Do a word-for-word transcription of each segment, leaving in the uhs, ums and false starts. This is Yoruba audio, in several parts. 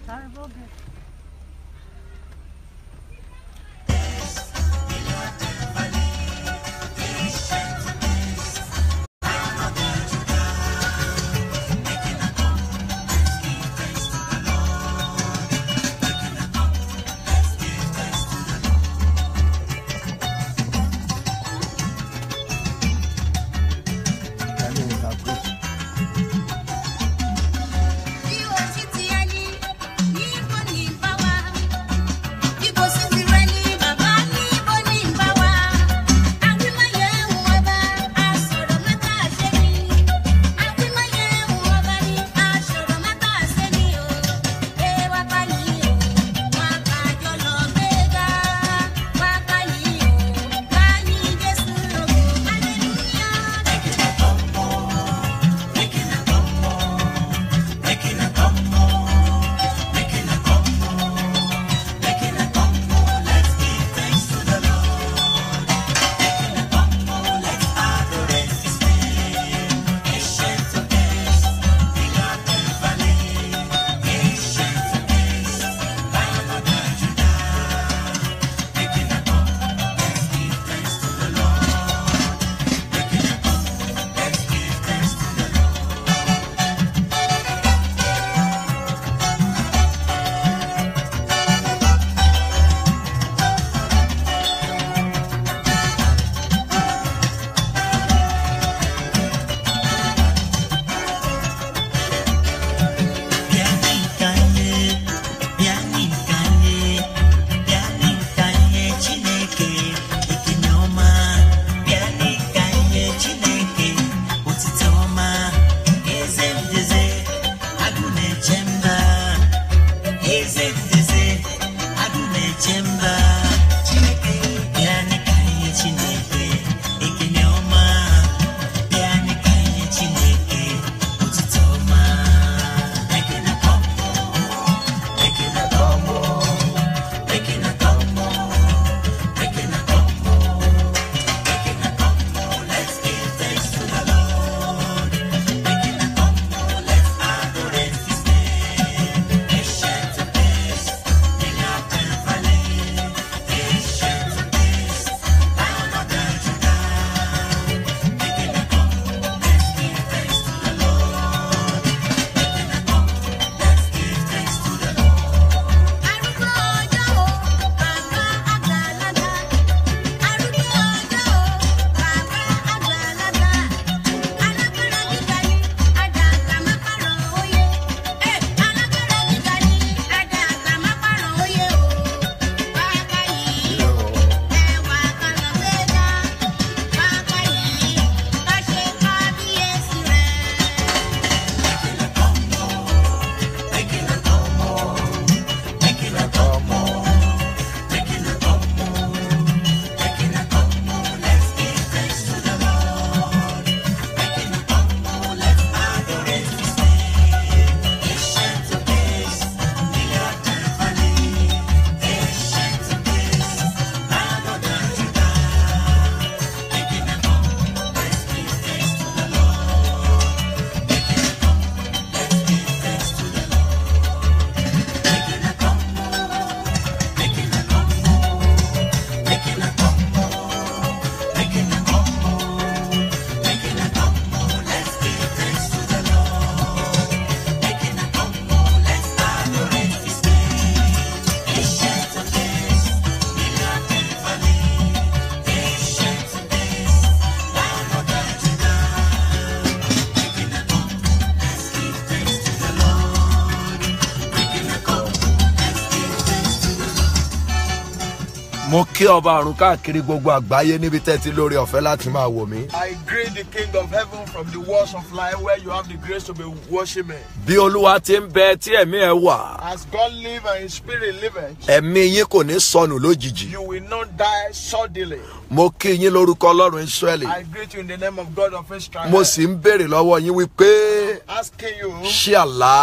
Mo kí ọba ọ̀run káàkiri gbogbo àgbáyé níbi tẹ́tí lórí ọ̀fẹ́ láti máa wò mí. I greet the King of Heaven from the walls of life where you have the grace to be worshiping. Bí Olúwa ti ń bẹ tí ẹ̀mí ẹ wà. As God live and his spirit liveth. Ẹ̀mí yín kò ní sọnù lójijì. You will not die suddenly. Mo kí yín lórúkọ Ọlọ́run Ísírẹ́lì. I greet you in the name of God of Israel. Mo sì ń béèrè lọ́wọ́ yín wípé asking you ṣé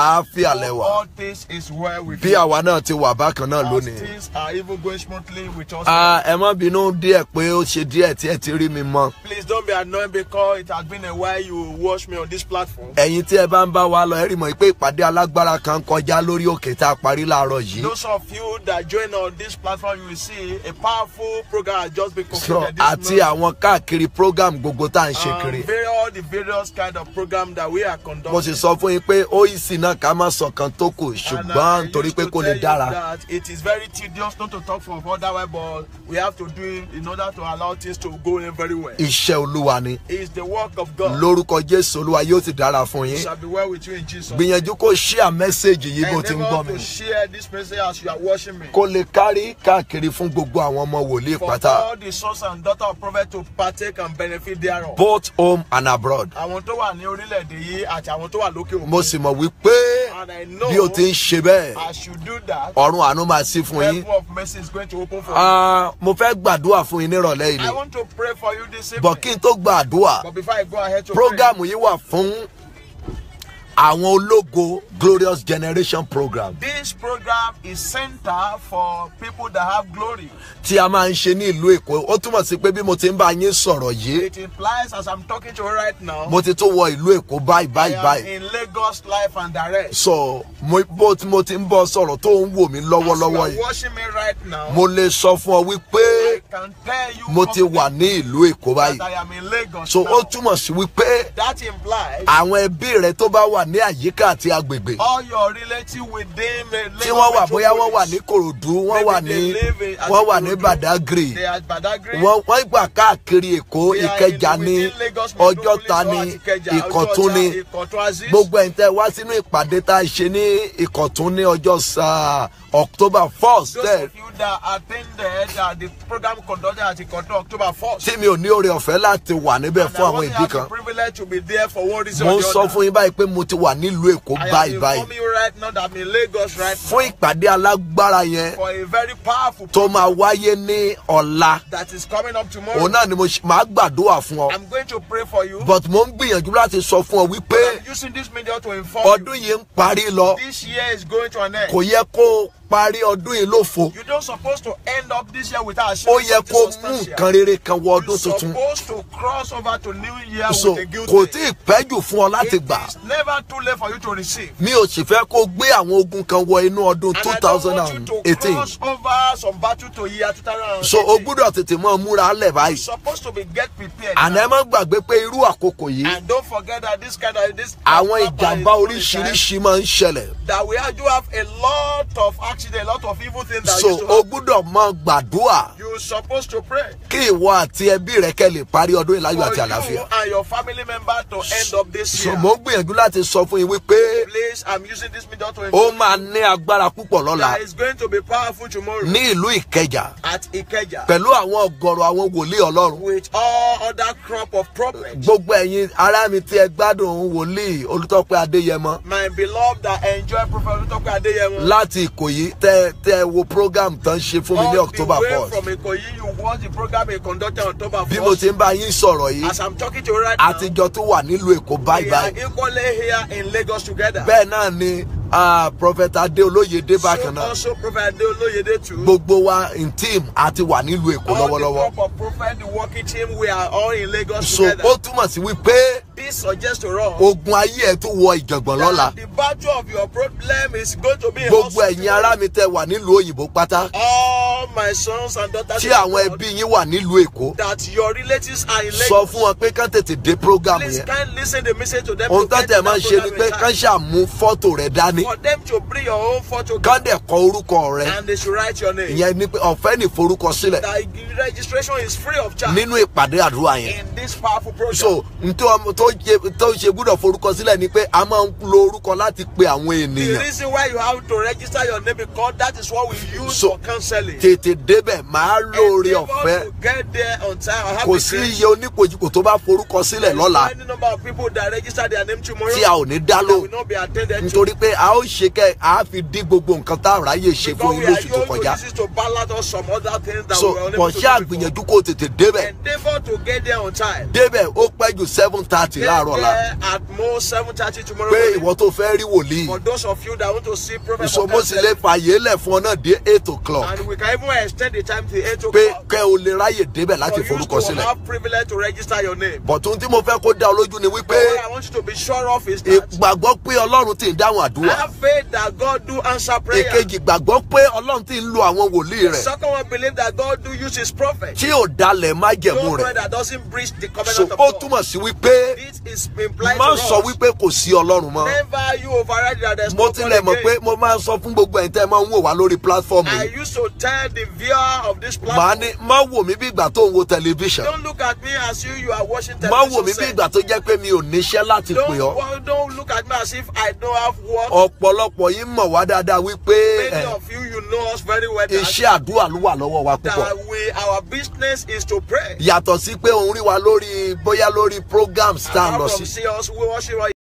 àlàáfíà lẹ wà. all things is well with Bí you. àwa náà ti wà bákan náà As lónìí. things are even going smoothly with us. Ah, ẹ má bínú díẹ̀ pé ó ṣe díẹ̀ tí ẹ ti rí mi mọ́. Please don't be annoyed because it has been a while you watch me on this platform. Ẹ̀yin tí ẹ bá ń bá wa lọ ẹ rí mọ̀ pé ìpàdé alágbára kan kọjá lórí òkè tá a parí láàárọ̀ yìí. Those of you that join on this platform, you will see a powerful program has just been So concluded this àti àwọn káàkiri program gbogbo tá à ń ṣe Um, kiri. very, all the various kind of program that we are conducting. Mo sì sọ fún yín pé ó yìí sì náà ká má sọ kan tó kù And, uh, ṣùgbọ́n I nítorí used pé to kò tell lè you dára. that it is very tedious not to talk for other way, but we have to do it in order to allow things to go in very well. Iṣẹ́ Olúwa ni. It's the work of God. Lórúkọ Jésù Olúwa yóò sì dára fún It yín. shall be well with you in Jesus. Gbìyànjú kó share message yìí bó ti ń gbọ́ Endeavor mi. to share this message as you are watching me. Kó lè kárí káàkiri fún gbogbo àwọn ọmọ wòlíì For pátá. all the sons and daughters of prophet to partake and benefit thereof. Both home and abroad. Àwọn tó wà ní orílẹ̀-èdè yìí àti àwọn tó wà lókè òkun. Mo sì mọ̀ wípé And I know bí o ti ń ṣe bẹ́ẹ̀ as you do that, ọ̀run àánú máa ṣí fún yín. heaven of mercy is going to open for you. Ah, mo fẹ́ gbàdúrà fún yín nírọ̀lẹ́ yìí I ni. want to pray for you this Bọ̀ evening. kí n tó gbàdúrà, But before I go ahead to program yìí wà fún àwọn ológo Glorious Generation program pray, this program is center for people that have glory. tí a máa ń ṣe ní ìlú Èkó. Ó túmọ̀ sí pé bí mo ti ń bá yín sọ̀rọ̀ yìí, It implies as I'm talking to you right now, mo ti tún wọ ìlú Èkó báyìí I báyìí am báyìí. in Lagos live and direct. So mo bó tí mo ti ń bọ̀ sọ̀rọ̀ tó ń wò mí As lọ́wọ́lọ́wọ́ you are yìí, watching me right now, mo lè sọ fún ọ wípé I can tell you mo ti wà ní ìlú Èkó that báyìí. I am in Lagos So now. ó túmọ̀ sí wípé That implies àwọn ẹbí rẹ tó bá wà ní àyíká àti agbègbè all your relatives within the Lagos tí wọ́n wà bóyá wọ́n wà metropolis. ní Kòròdú, wọ́n wà ní Maybe they live in- wọ́n wà ní Korodu, Badagry, They are Badagry. wọ́n wọ́n gbà káàkiri Èkó, They are Ìkẹjà in- ní within Lagos Ọjọ́ta metropolis, ní or Ìkẹjà, Ìkọ̀tún Ọjọ́ta, ní Ìkọ̀tún, Azeez. gbogbo ẹ̀yin tẹ́ wá sínú ìpàdé tá a ṣe ní Ìkọ̀tún ní ọjọ́ sáà October first Those of you that attended uh, the program conducted at Ikoto October first. tí mi ò ní oore ọ̀fẹ́ láti wà níbẹ̀ And I fún àwọn wasn't ìdí have kan. the privilege to be there for one reason Mo or ń the sọ other. fún yín báyìí pé mo ti wà nílùú Èkó I am báyìí báyìí informing you right now that I'm in Lagos right now fún ìpàdé alágbára yẹn for a very powerful tó máa program wáyé ní ọ̀la. that is coming up tomorrow. Òun náà ni mo ṣe- máa gbàdúrà fún ọ. I'm going to pray for you. But mo ń gbìyànjú láti sọ fún ọ wípé I'm using this media to inform you. ọdún yìí ń parí lọ. This year is going to an end. Kò yẹ kó parí ọdún yìí lófo. You don't supposed to end up this year without Ó achieving yẹ kó something mú substantial. nǹkan rere kan wọ You're ọdún tuntun. supposed to cross over to new year So with a guilty. kò tí ì pẹ́ jù fún ọ láti It gbà. is never too late for you to receive. Mi ò sì fẹ́ kó gbé àwọn ogun kan wọ inú ọdún And two I don't thousand want you to eighteen. cross over some battle to year two thousand eighteen. So o gbúdọ̀ tètè mọ́ múra lẹ̀ You're báyìí. supposed to be get prepared. Àná ẹ now. má gbàgbé pé irú àkókò yìí And don't forget that this kind of this àwọn ìjàmbá is time oríṣiríṣi máa ń ṣẹlẹ̀. that we do have a lot of accidents, a lot of evil things that So used to o happen. gbúdọ̀ máa gbàdúrà You're supposed to pray kí ìwọ àti ẹbí rẹ kẹ́ lè parí ọdún yìí láyọ̀ for àti you àlàáfíà. and your family member to end up this So year. mo ń gbìyànjú láti sọ fún yín wípé Please, I'm using this media to ó inform máa ní agbára púpọ̀ lọ́la that it's going to be powerful tomorrow ní ìlú Ìkẹjà at Ikeja pẹ̀lú àwọn ọ̀gọ̀rọ̀ àwọn wòlíì Ọlọ́run. with all other crop of prophets. Gbogbo ẹ̀yin ará mi tí ẹ gbádùn wòlíì Olútọ́pẹ́ Adéyẹmọ My beloved that enjoy Prophet Olutope Adeyemo. láti Ìkòyí tẹ tẹ wo program tán ṣe fún mi ní All the October way fourth. from Ikoyi, you watch the program he conducted on October Bí mo fourth. ti ń bá yín sọ̀rọ̀ yìí As I'm talking to you right now, àtijọ́ tó wà nílùú Èkó báyìí we are báyìí. equally here in Lagos together. Bẹ́ẹ̀ náà ni ah, Prophet Adé Olóyèdé bákan So náà. also Prophet Adeoloyede too. Gbogbo wa in team àti wà nílùú Èkó All the lọ́wọ́lọ́wọ́. crop of prophet, the working team, we are all in Lagos So together. ó túmọ̀ sí wípé This suggests to us ogun ayé ẹ̀ tó wọ ìjàngbọ̀n lọ́la. that the battle of your problem is going to be a Gbogbo hospital. ẹ̀yin ará mi tẹ wà nílùú òyìnbó pátá All my sons and daughters tí in àwọn God, ẹbí yín wà nílùú Èkó. that your relatives are in Sọ Lagos. fún wọn pé kán tètè dé program Please yẹn. can't listen the message to them. Ohun to tó get tẹ̀ to máa ń that ṣe ni program pé in kán time. ṣàmú fọ́tò rẹ̀ dání. For them to bring your own photo Kán dẹ̀ kọ orúkọ rẹ̀. and they should write your name. Ìyẹn ni pé ọ̀fẹ́ ní forúkọsílẹ̀ The registration is free of charge nínú ìpàdé àdúrà yẹn. in this powerful program. So ntọ́ ọmọ tó ṣe tó ṣe gbúdọ̀ forúkọsílẹ̀ ni pé a máa ń lo orúkọ láti pe àwọn the ènìyàn. reason why you have to register your name because that is what we use So, for counseling. Tètè débẹ̀ máa lóore Endeavor ọ̀fẹ́. to get there on time. I have Kò the sí grace. iye onípojúpò tó bá forúkọsílẹ̀ There is lọ́la any number of people that register their name tomorrow tí a ò ní dá that lò. will not be attended to. Nítorí pé a ó ṣe kẹ́ a fi dín gbogbo nǹkan tá a ráyè ṣe fún Because we yín are lóṣù tó going to kọjá. use it to balance out some other things that So we were unable kò to ṣe do before. àgbìyànjú kó tètè débẹ̀. Endeavor to get there on time. Débẹ̀ ó pẹ́ jù seven thirty Get láàárọ̀ la. there at most seven thirty tomorrow Pé morning. ìwọ tó fẹ́ rí wòlíì. For those of you that want to see Prophet So for mo sì lè counseling, fàyè lẹ̀ fún ọ náà dé eight o'clock. and we can even extend the time to eight pé o'clock. kẹ́ o lè ráyè débẹ̀ láti For you forúkọ to sílẹ̀. have privilege to register your name. bọ̀tún tí mo fẹ́ kó dá ọ lójú ni wípé But what I want you to be sure of is that ìgbàgbọ́ pé ọlọ́run ti ń dáhùn àdúrà. have faith that God do answer prayer. èkejì gbàgbọ́ pé ọlọ́run ti ń lo àwọn wòlíì The rẹ̀ second one believe that God do use his prophet. tí ò dalẹ̀ májẹ̀mú No prayer rẹ̀. that doesn't breach the so covenant of ó God. túmọ̀ sí wípé This is implied má to sọ us. wípé kò sí ọlọ́run mọ́. Never you override that there's mo no God tilẹ̀ mọ̀ pé again. mo máa ń sọ fún gbogbo ẹ̀ tẹ́ ẹ máa ń wò wá lórí platform I yìí. used to tell the viewer of this màá platform, ní má wò mí bí ìgbà tó ń wo tẹlifíṣàn. don't look at me as you you are watching má wò mí bí television. ìgbà tó jẹ́ pé mi ò níṣẹ́ láti pè Don't, ọ́. wa- don't look at me as if I don't have work. ọ̀pọ̀lọpọ̀ yín mọ̀ wá dáadáa wípé Many ẹ̀, of you, you know us very well that, iṣẹ́ àdúrà ló wà lọ́wọ́ wa púpọ̀. that we, our business is to pray. yàtọ̀ sí pé òun rí wa lórí bóyá lórí programs tá à ń lọ Apart sí. from see us, we worship